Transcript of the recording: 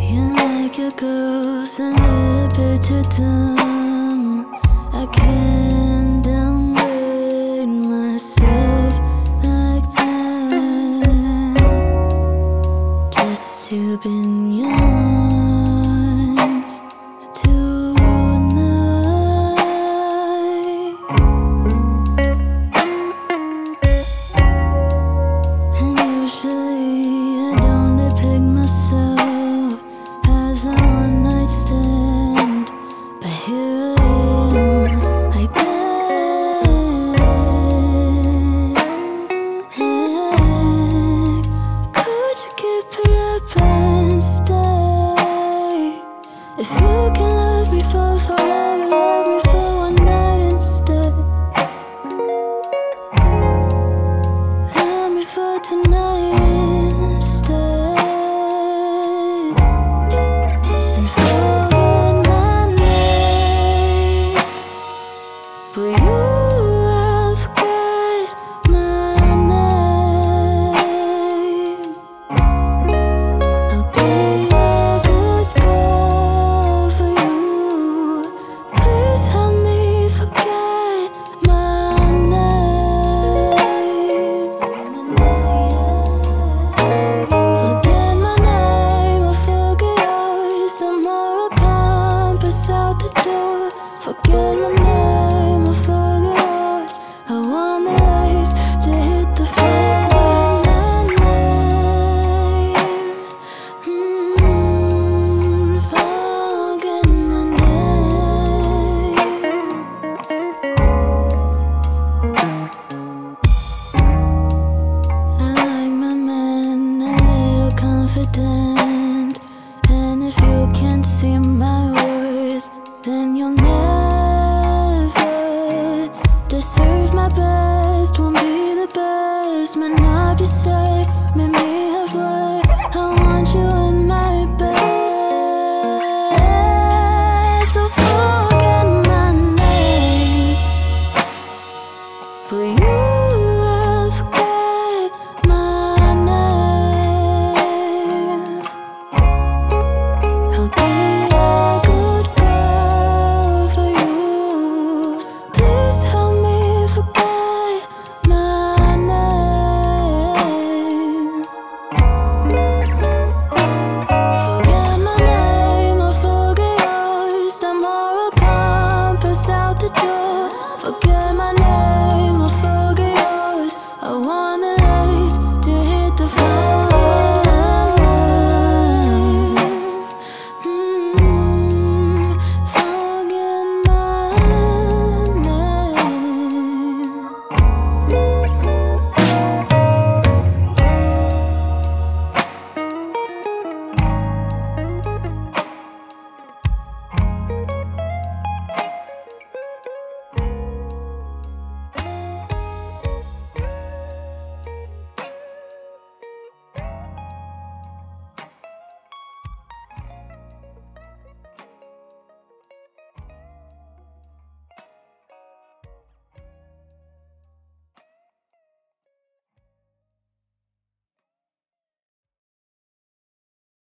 You're like a ghost, a little bit too dumb. I can't downgrade myself like that, just to be yours tonight. And usually I don't depict myself as a one-night stand, but here I am, I beg. Could you keep it up and stay? If you can love me for forever, love me for one night instead. Love me for tonight instead. And forget my name. For you, I'll forget my name. I'll be a good girl for you. Please help me forget my name. Forget my name or forget yours. The moral compass out the door. Forget my name or forget yours. I want the lights to hit the floor. My name. Forget my name. I like my man a little confident.